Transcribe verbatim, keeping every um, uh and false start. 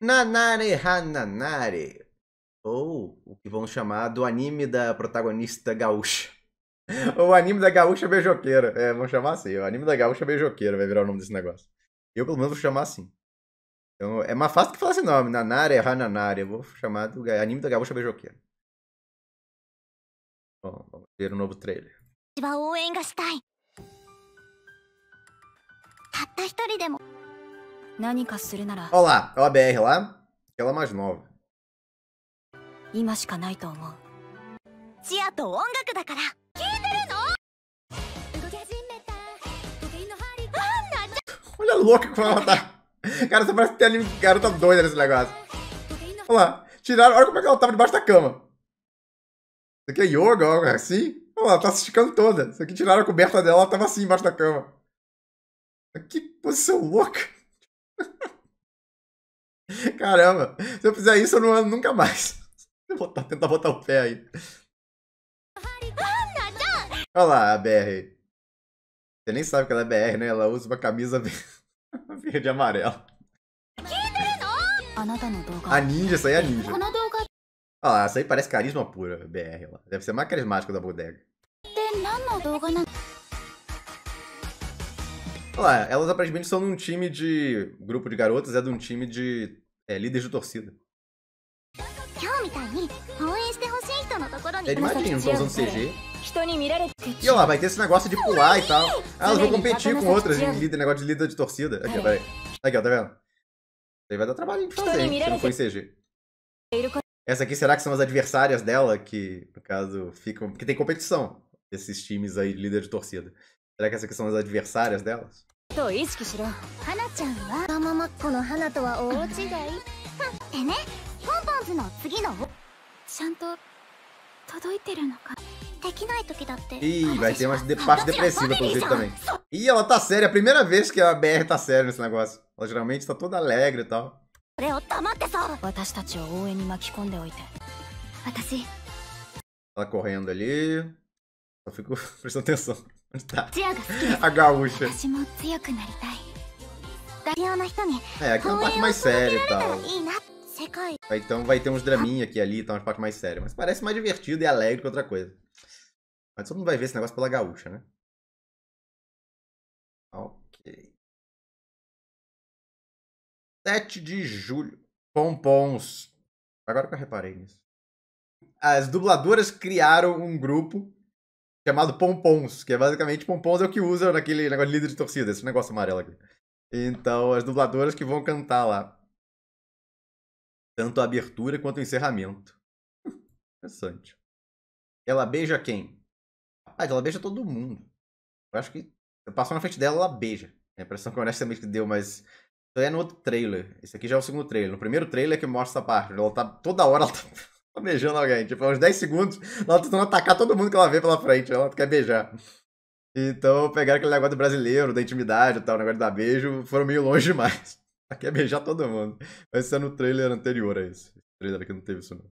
Nanare Hananare. Ou o que vão chamar do anime da protagonista gaúcha. O anime da gaúcha beijoqueira. É, vamos chamar assim. O anime da gaúcha beijoqueira vai virar o nome desse negócio. Eu, pelo menos, vou chamar assim. Então, é mais fácil do que falar esse nome. Nanare Hananare. Eu vou chamar do anime da gaúcha beijoqueira. Bom, vamos ver o novo trailer. Olá, é o A B R lá. Aquela mais nova. Olha a louca como ela tá. Cara, você parece que tem anime garota doida nesse negócio. Olha lá. Tiraram. Olha como é que ela tava debaixo da cama. Isso aqui é yoga, algo assim. Olha lá, ela tá se esticando toda. Isso aqui tiraram a coberta dela, ela tava assim embaixo da cama. Que posição louca. Caramba. Se eu fizer isso, eu não ando nunca mais. Vou botar, tentar botar o pé aí. Olha lá, a B R. Você nem sabe que ela é B R, né? Ela usa uma camisa verde e amarela. A ninja, essa aí é a ninja. Olha lá, essa aí parece carisma pura, B R. Lá. Deve ser mais carismática da bodega. Olha lá, elas aparentemente são de um time de... grupo de garotas, é de um time de é, líderes de torcida. É demais, não estão usando C G. E olha lá, vai ter esse negócio de pular e tal. Ah, elas vão competir com outras em líder, negócio de líder de torcida. Aqui, ó, peraí. Aqui, ó, tá vendo? Aí vai dar trabalho de fazer, hein, se não for em C G. Essa aqui, será que são as adversárias dela que, no caso, ficam... Porque tem competição, esses times aí de líder de torcida. Será que essas aqui são as adversárias delas? Ih, vai ter uma de parte depressiva pelo jeito também. Ih, ela tá séria. É a primeira vez que a B R tá séria nesse negócio. Ela geralmente tá toda alegre e tal. Ela correndo ali. Só fico prestando atenção. Onde tá? A gaúcha. É, aqui é uma parte mais séria e tal. Então vai ter uns draminha aqui e ali, tá uma parte mais séria. Mas parece mais divertido e alegre que outra coisa. Mas todo mundo vai ver esse negócio pela gaúcha, né? Ok. sete de julho. Pompons. Agora que eu reparei nisso. As dubladoras criaram um grupo chamado Pompons, que é basicamente Pompons é o que usa naquele negócio de líder de torcida, esse negócio amarelo aqui. Então, as dubladoras que vão cantar lá. Tanto a abertura quanto o encerramento. Interessante. Ela beija quem? Ah, ela beija todo mundo. Eu acho que passou na frente dela, ela beija. É a impressão que honestamente que deu, mas isso aí é no outro trailer. Esse aqui já é o segundo trailer. No primeiro trailer que mostra essa parte. Ela tá toda hora ela tá, tá beijando alguém. Tipo, uns dez segundos, ela tá tentando atacar todo mundo que ela vê pela frente. Ela quer beijar. Então, pegaram aquele negócio do brasileiro, da intimidade e tal, o negócio de dar beijo, foram meio longe demais. Ela quer beijar todo mundo. Vai ser no trailer anterior a esse. O trailer aqui não teve isso não.